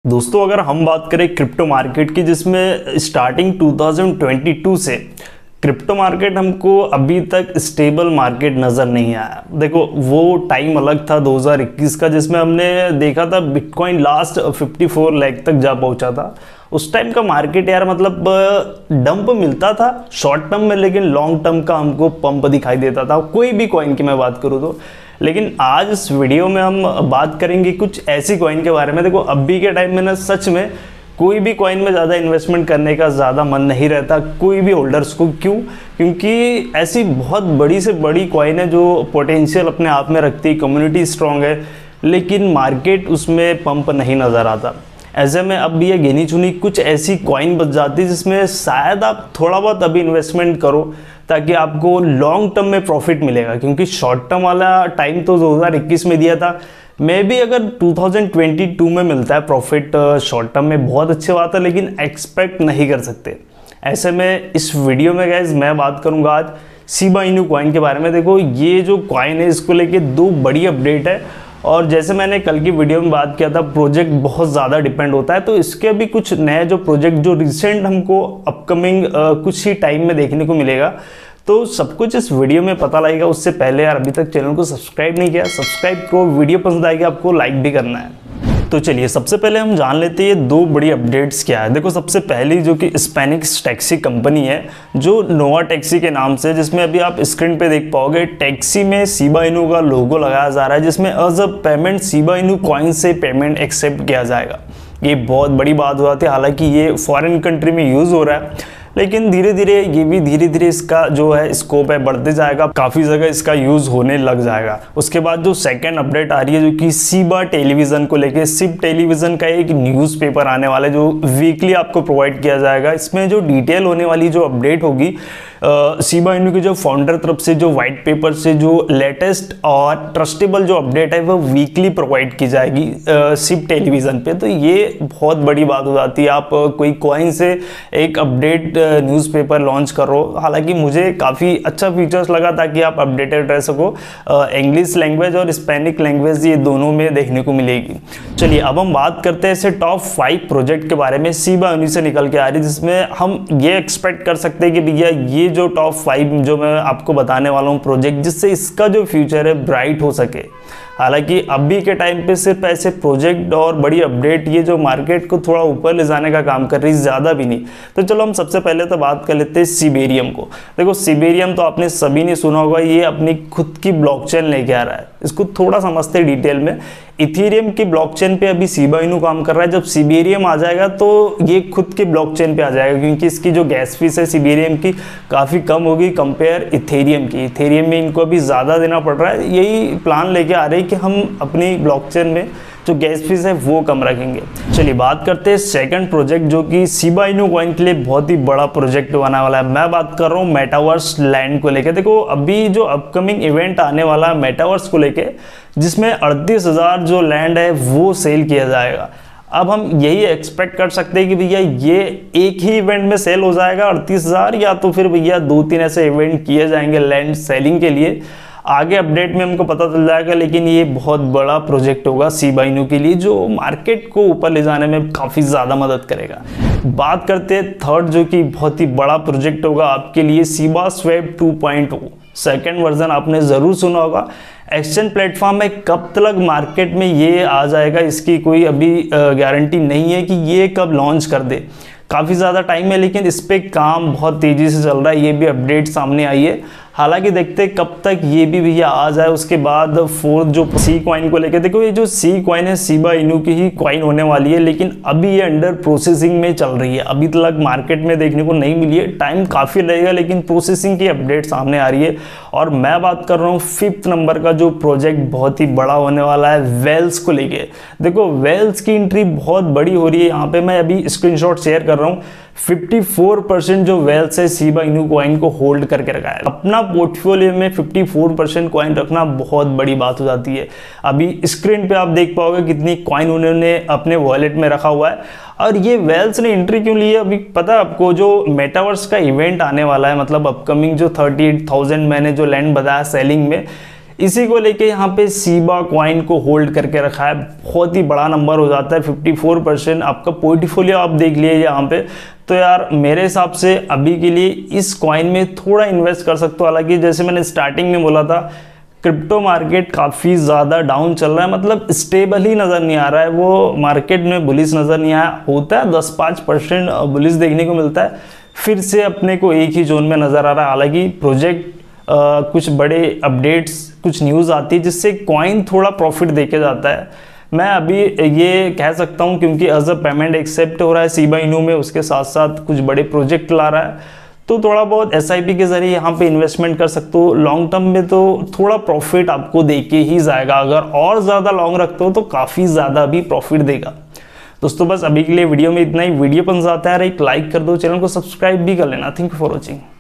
दोस्तों, अगर हम बात करें क्रिप्टो मार्केट की, जिसमें स्टार्टिंग 2022 से क्रिप्टो मार्केट हमको अभी तक स्टेबल मार्केट नज़र नहीं आया। देखो, वो टाइम अलग था 2021 का, जिसमें हमने देखा था बिटकॉइन लास्ट 54 लाख तक जा पहुंचा था। उस टाइम का मार्केट यार मतलब डंप मिलता था शॉर्ट टर्म में, लेकिन लॉन्ग टर्म का हमको पंप दिखाई देता था, कोई भी कॉइन की मैं बात करूँ तो। लेकिन आज इस वीडियो में हम बात करेंगे कुछ ऐसी कॉइन के बारे में। देखो, अभी के टाइम में ना सच में कोई भी कॉइन में ज़्यादा इन्वेस्टमेंट करने का ज़्यादा मन नहीं रहता कोई भी होल्डर्स को। क्यों? क्योंकि ऐसी बहुत बड़ी से बड़ी कॉइन है जो पोटेंशियल अपने आप में रखती है, कम्युनिटी स्ट्रॉन्ग है, लेकिन मार्केट उसमें पंप नहीं नज़र आता। ऐसे में अब ये गिनी चुनी कुछ ऐसी कॉइन बच जाती है जिसमें शायद आप थोड़ा बहुत अभी इन्वेस्टमेंट करो ताकि आपको लॉन्ग टर्म में प्रॉफिट मिलेगा। क्योंकि शॉर्ट टर्म वाला टाइम तो 2021 में दिया था, मे भी अगर 2022 में मिलता है प्रॉफिट शॉर्ट टर्म में, बहुत अच्छी बात है, लेकिन एक्सपेक्ट नहीं कर सकते। ऐसे में इस वीडियो में गाइस मैं बात करूंगा आज शिबा इनू कॉइन के बारे में। देखो, ये जो कॉइन है इसको लेके दो बड़ी अपडेट है, और जैसे मैंने कल की वीडियो में बात किया था, प्रोजेक्ट बहुत ज़्यादा डिपेंड होता है, तो इसके भी कुछ नए जो प्रोजेक्ट जो रिसेंट हमको अपकमिंग कुछ ही टाइम में देखने को मिलेगा, तो सब कुछ इस वीडियो में पता लगेगा। उससे पहले यार अभी तक चैनल को सब्सक्राइब नहीं किया, सब्सक्राइब करो, वीडियो पसंद आएगी आपको लाइक भी करना है। तो चलिए सबसे पहले हम जान लेते हैं ये दो बड़ी अपडेट्स क्या है। देखो, सबसे पहली जो कि स्पेनिश टैक्सी कंपनी है जो नोवा टैक्सी के नाम से, जिसमें अभी आप स्क्रीन पे देख पाओगे टैक्सी में शिबा इनू का लोगो लगाया जा रहा है, जिसमें as a payment Shiba Inu coin से पेमेंट एक्सेप्ट किया जाएगा। ये बहुत बड़ी बात हो जाती है, हालांकि ये फॉरेन कंट्री में यूज़ हो रहा है, लेकिन धीरे धीरे इसका जो है स्कोप है बढ़ते जाएगा, काफ़ी जगह इसका यूज़ होने लग जाएगा। उसके बाद जो सेकंड अपडेट आ रही है जो कि शिबा टेलीविज़न को लेके, शिब टेलीविज़न का एक न्यूज़पेपर आने वाला है जो वीकली आपको प्रोवाइड किया जाएगा। इसमें जो डिटेल होने वाली जो अपडेट होगी शिबा इनू के जो फाउंडर तरफ से जो वाइट पेपर से जो लेटेस्ट और ट्रस्टेबल जो अपडेट है वो वीकली प्रोवाइड की जाएगी शिब टेलीविज़न पे। तो ये बहुत बड़ी बात हो जाती है, आप कोई कॉइन से एक अपडेट न्यूज़पेपर लॉन्च करो। हालांकि मुझे काफ़ी अच्छा फीचर्स लगा ताकि आप अपडेटेड रह सको। इंग्लिश लैंग्वेज और स्पेनिश लैंग्वेज ये दोनों में देखने को मिलेगी। चलिए अब हम बात करते हैं ऐसे टॉप 5 प्रोजेक्ट के बारे में शिबा इनू से निकल के आ रही है, जिसमें हम ये एक्सपेक्ट कर सकते हैं कि भैया ये जो टॉप 5 जो मैं आपको बताने वाला हूँ प्रोजेक्ट, जिससे इसका जो फ्यूचर है ब्राइट हो सके। हालांकि अभी के टाइम पे सिर्फ ऐसे प्रोजेक्ट और बड़ी अपडेट ये जो मार्केट को थोड़ा ऊपर ले जाने का काम कर रही है, ज़्यादा भी नहीं। तो चलो हम सबसे पहले तो बात कर लेते हैं सिबेरियम को। देखो, सिबेरियम तो आपने सभी ने सुना होगा, ये अपनी खुद की ब्लॉकचेन लेके आ रहा है। इसको थोड़ा समझते हैं डिटेल में। इथेरियम की ब्लॉकचेन पे अभी शिबा इनू काम कर रहा है, जब सिबेरियम आ जाएगा तो ये खुद के ब्लॉकचेन पे आ जाएगा, क्योंकि इसकी जो गैस फीस है सिबेरियम की काफ़ी कम होगी कंपेयर इथेरियम की। इथेरियम में इनको अभी ज़्यादा देना पड़ रहा है, यही प्लान लेके आ रहे हैं कि हम अपनी ब्लॉकचेन में जो गैस फीस है वो कम रखेंगे। चलिए बात करते हैं सेकंड प्रोजेक्ट जो कि शिबा इनू कॉइन के लिए बहुत ही बड़ा प्रोजेक्ट होने वाला है। मैं बात कर रहा हूँ मेटावर्स लैंड को लेकर। देखो, अभी जो अपकमिंग इवेंट आने वाला है मेटावर्स को लेके, जिसमें 38,000 जो लैंड है वो सेल किया जाएगा। अब हम यही एक्सपेक्ट कर सकते हैं कि भैया ये एक ही इवेंट में सेल हो जाएगा 38,000, या तो फिर भैया 2-3 ऐसे इवेंट किए जाएंगे लैंड सेलिंग के लिए। आगे अपडेट में हमको पता चल जाएगा, लेकिन ये बहुत बड़ा प्रोजेक्ट होगा शिबा इनू के लिए, जो मार्केट को ऊपर ले जाने में काफ़ी ज़्यादा मदद करेगा। बात करते हैं थर्ड जो कि बहुत ही बड़ा प्रोजेक्ट होगा आपके लिए, शिबा स्वैप 2.0 सेकेंड वर्जन आपने ज़रूर सुना होगा। एक्सचेंज प्लेटफॉर्म में कब तक मार्केट में ये आ जाएगा इसकी कोई अभी गारंटी नहीं है कि ये कब लॉन्च कर दे। काफ़ी ज़्यादा टाइम है, लेकिन इस पर काम बहुत तेज़ी से चल रहा है, ये भी अपडेट सामने आई है। हालांकि देखते हैं कब तक ये भी भैया आ जाए। उसके बाद फोर्थ जो सी कॉइन को लेकर, देखो ये जो सी कॉइन है शिबा इनू की ही कॉइन होने वाली है, लेकिन अभी ये अंडर प्रोसेसिंग में चल रही है, अभी तक मार्केट में देखने को नहीं मिली है। टाइम काफ़ी लगेगा, लेकिन प्रोसेसिंग की अपडेट सामने आ रही है। और मैं बात कर रहा हूँ 5th नंबर का जो प्रोजेक्ट बहुत ही बड़ा होने वाला है वेल्स को लेके। देखो, वेल्स की एंट्री बहुत बड़ी हो रही है। यहाँ पे मैं अभी स्क्रीनशॉट शेयर कर रहा हूँ। 54% जो वेल्स है शिबा इनू कॉइन को होल्ड करके रखा है। अपना पोर्टफोलियो में 54% कॉइन रखना बहुत बड़ी बात हो जाती है। अभी स्क्रीन पे आप देख पाओगे कितनी कॉइन उन्होंने अपने वॉलेट में रखा हुआ है। और ये वेल्स ने एंट्री क्यों ली है अभी पता है आपको? जो मेटावर्स का इवेंट आने वाला है, मतलब अपकमिंग जो 38,000 मैंने जो लैंड बताया सेलिंग में, इसी को लेके यहाँ पे सीबा कॉइन को होल्ड करके रखा है, बहुत ही बड़ा नंबर हो जाता है 54% आपका पोर्टफोलियो आप देख लीजिए यहाँ पे। तो यार मेरे हिसाब से अभी के लिए इस कॉइन में थोड़ा इन्वेस्ट कर सकते हो। हालांकि जैसे मैंने स्टार्टिंग में बोला था, क्रिप्टो मार्केट काफ़ी ज़्यादा डाउन चल रहा है, मतलब स्टेबल ही नज़र नहीं आ रहा है, वो मार्केट में बुलिश नज़र नहीं आया। होता है 10-5% बुलिश देखने को मिलता है, फिर से अपने को एक ही जोन में नज़र आ रहा है। हालांकि प्रोजेक्ट कुछ बड़े अपडेट्स, कुछ न्यूज़ आती है जिससे कॉइन थोड़ा प्रॉफिट देके जाता है। मैं अभी ये कह सकता हूँ क्योंकि एज अ पेमेंट एक्सेप्ट हो रहा है शिबा इनू में, उसके साथ साथ कुछ बड़े प्रोजेक्ट ला रहा है, तो थोड़ा बहुत SIP के जरिए यहाँ पे इन्वेस्टमेंट कर सकते हो। लॉन्ग टर्म में तो थोड़ा प्रॉफिट आपको देके ही जाएगा, अगर और ज़्यादा लॉन्ग रखते हो तो काफ़ी ज़्यादा भी प्रॉफिट देगा। दोस्तों बस अभी के लिए वीडियो में इतना ही। वीडियो पसंद आता है एक लाइक कर दो, चैनल को सब्सक्राइब भी कर लेना। Thank you for watching.